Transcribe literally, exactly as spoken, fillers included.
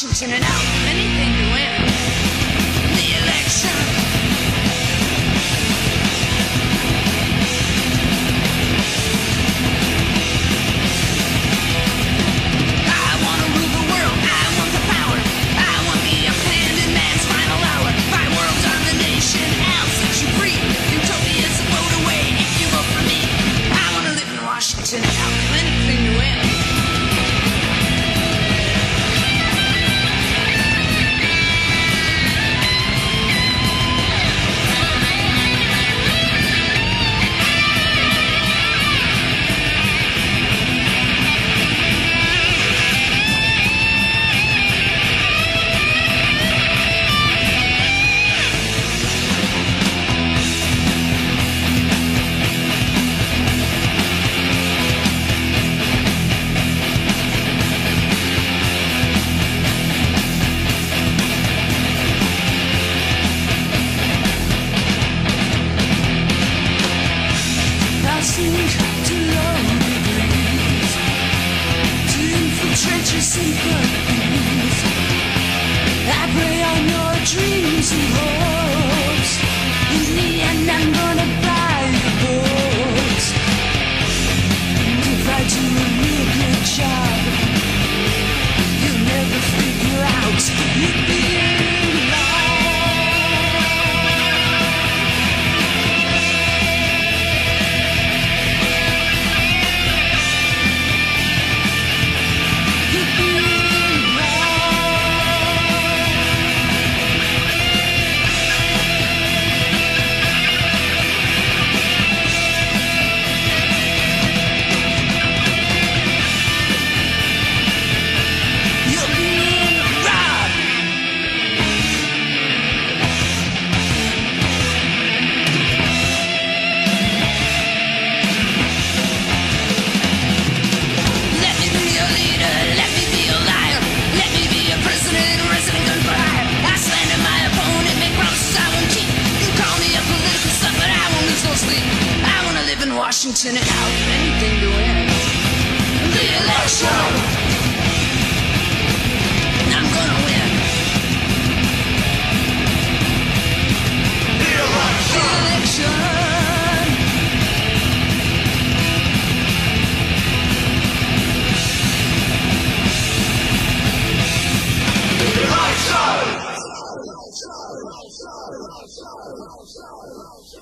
Washington and out of anything to win the election. I want to rule the world, I want the power, I want the abandoned man's final hour. My world domination, I'll set you free. Utopia's a vote away if you vote for me. I want to live in Washington and out of anything to win. Washington and out of anything to win the election. I'm gonna win the election. The election. The election.